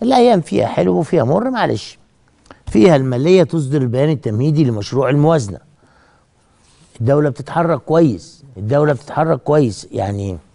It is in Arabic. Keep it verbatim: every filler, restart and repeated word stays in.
الايام فيها حلو وفيها مر، معلش. فيها الماليه تصدر البيان التمهيدي لمشروع الموازنه. الدوله بتتحرك كويس، الدوله بتتحرك كويس يعني.